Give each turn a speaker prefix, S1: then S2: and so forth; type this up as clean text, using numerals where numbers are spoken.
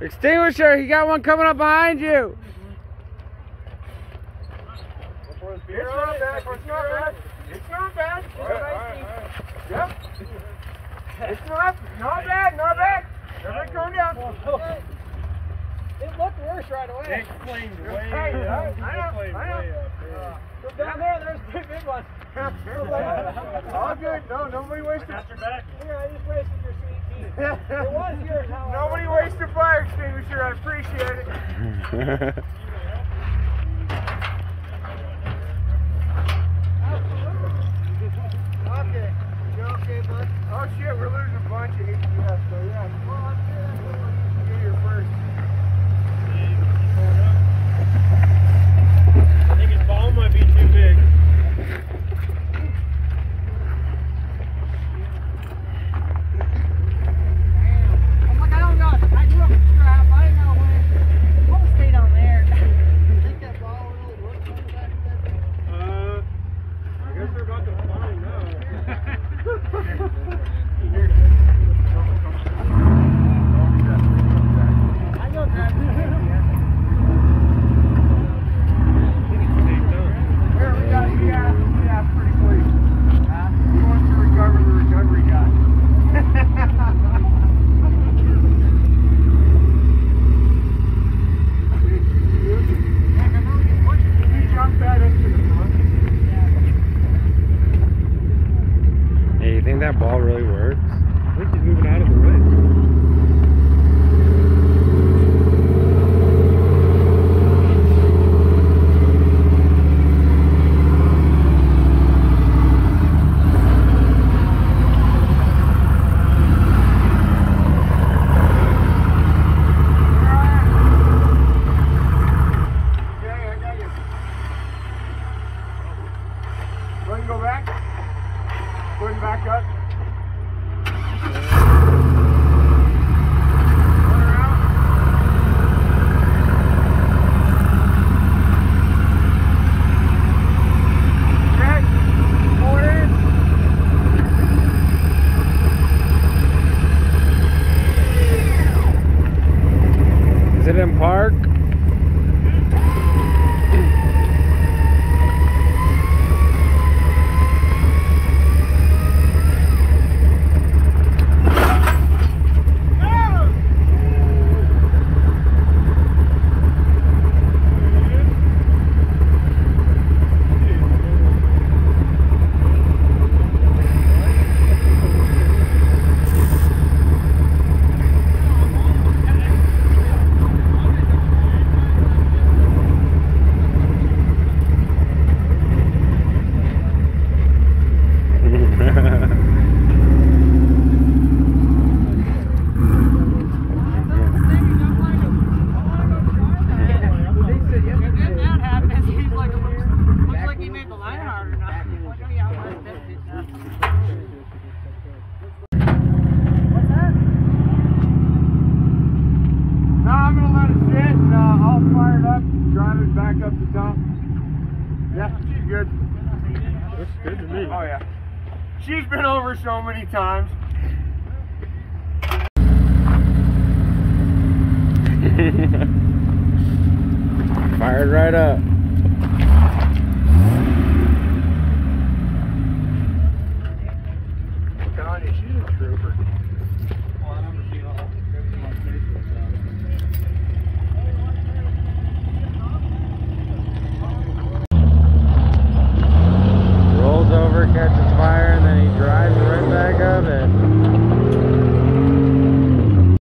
S1: Extinguisher, you got one coming up behind you.
S2: It's not bad. It's not bad. It's not bad. Yep. It's not bad. Not bad. Everybody calm down.
S3: It looked worse right away.
S2: It cleaned way up. I know.
S3: From down there, there's two big ones.
S2: All good. No, nobody wasted.
S3: Got your back. Here, I just wasted your sweet tea. It was yours, however.
S2: Nobody wasted fire extinguisher. I appreciate it. Okay. You okay, bud? Oh shit, we're losing a bunch of ATS, so yeah. Well, I'm good. You're first.
S4: I think his ball might be too big.
S1: Hey, you think that ball really works? I think he's moving out of the way.
S2: Go back. Put him back up. Turn around. Check. Order.
S1: Is it in park?
S2: Back up the top. Yeah, she's good.
S4: Looks good to me.
S2: Oh yeah. She's been over so many times.
S1: Fired right up.